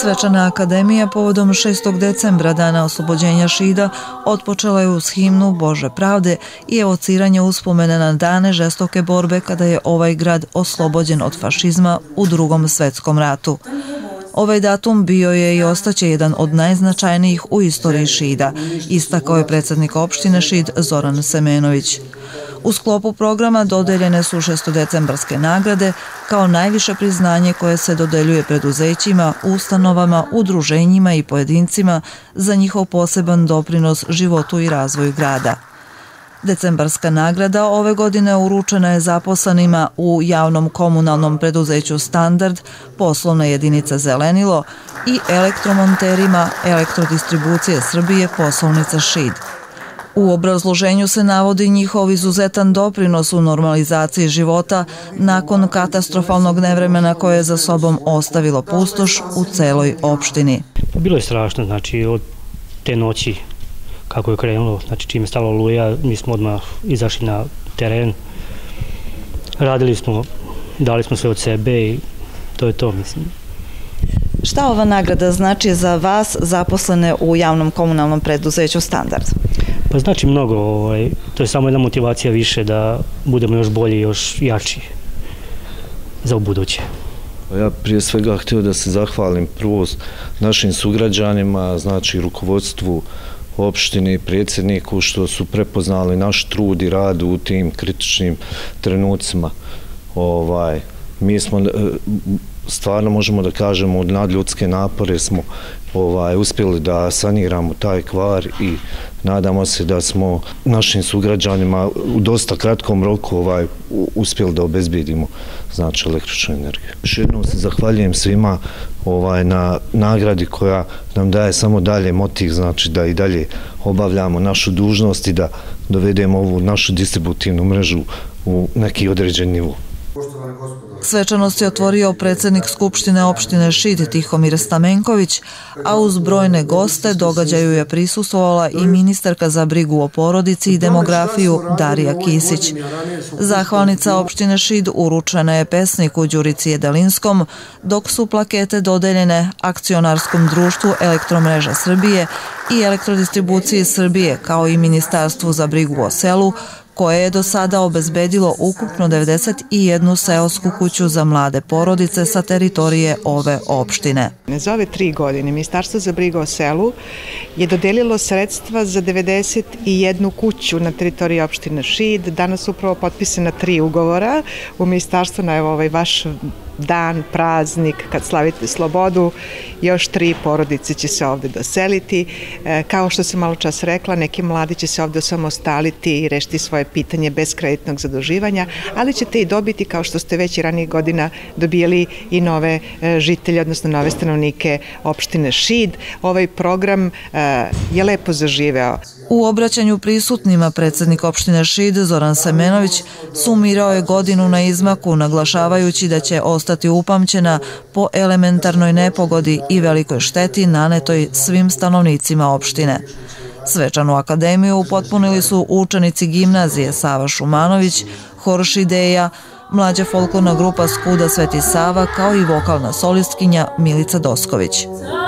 Svečana akademija povodom 6. decembra, dana oslobođenja Šida, otpočela je uz himnu Bože pravde i evociranje uspomene na dane žestoke borbe kada je ovaj grad oslobođen od fašizma u Drugom svetskom ratu. Ovaj datum bio je i ostaće jedan od najznačajnijih u istoriji Šida, istakao je predsjednik opštine Šid Zoran Semenović. U sklopu programa dodeljene su 6. nagrade kao najviše priznanje koje se dodeljuje preduzećima, ustanovama, udruženjima i pojedincima za njihov poseban doprinos životu i razvoju grada. Decembarska nagrada ove godine uručena je zaposlenima u javnom komunalnom preduzeću Standard, poslovna jedinica Zelenilo i elektromonterima Elektrodistribucije Srbije, poslovnica Šid. U obrazloženju se navodi njihov izuzetan doprinos u normalizaciji života nakon katastrofalnog nevremena koje je za sobom ostavilo pustoš u celoj opštini. Bilo je strašno, znači od te noći kako je krenulo, znači čim je stala oluja, mi smo odmah izašli na teren, radili smo, dali smo sve od sebe i to je to, mislim. Šta ova nagrada znači za vas, zaposlene u javnom komunalnom preduzeću Standard? Pa znači mnogo, to je samo jedna motivacija više da budemo još bolji, još jači za ubuduće. Ja prije svega htio da se zahvalim prvo našim sugrađanima, znači rukovodstvu opštine i predsjedniku što su prepoznali naš trud i rad u tim kritičnim trenucima. Mi smo stvarno možemo da kažemo od nadljudske napore smo uspjeli da saniramo taj kvar i nadamo se da smo našim sugrađanima u dosta kratkom roku uspjeli da obezbijedimo znači električnu energiju. Još jednom se zahvaljujem svima na nagradi koja nam daje samo dalje motiv, znači da i dalje obavljamo našu dužnost i da dovedemo ovu našu distributivnu mrežu u neki određen nivo. Svečanost je otvorio predsjednik Skupštine opštine Šid Tihomir Stamenković, a uz brojne goste događaju je prisustvovala i ministarka za brigu o porodici i demografiju Darija Kisić. Zahvalnica opštine Šid uručena je pesniku Đurici Jedalinskom, dok su plakete dodeljene Akcionarskom društvu Elektromreža Srbije i Elektrodistribuciji Srbije, kao i Ministarstvu za brigu o selu, koje je do sada obezbedilo ukupno 91 seosku kuću za mlade porodice sa teritorije ove opštine. Za ove 3 godine Ministarstvo za brigu o selu je dodelilo sredstva za 91 kuću na teritoriji opštine Šid. Danas su upravo potpisana 3 ugovora u ministarstvu na ovaj vaš dan, praznik, kad slavite slobodu, još 3 porodice će se ovde doseliti. Kao što sam malo čas rekla, neki mladi će se ovde samostaliti i rešiti svoje pitanje bez kreditnog zaduživanja, ali ćete i dobiti, kao što ste već i ranijih godina dobijali, i nove žitelje, odnosno nove stanovnike opštine Šid. Ovaj program je lepo zaživeo. U obraćanju prisutnima predsjednik opštine Šid Zoran Semenović sumirao je godinu na izmaku, naglašavajući da će ostati upamćena po elementarnoj nepogodi i velikoj šteti nanetoj svim stanovnicima opštine. Svečanu akademiju upotpunili su učenici gimnazije Sava Šumanović, hor Šideja, mlađa folklorna grupa Skuda Sveti Sava, kao i vokalna solistkinja Milica Dosković.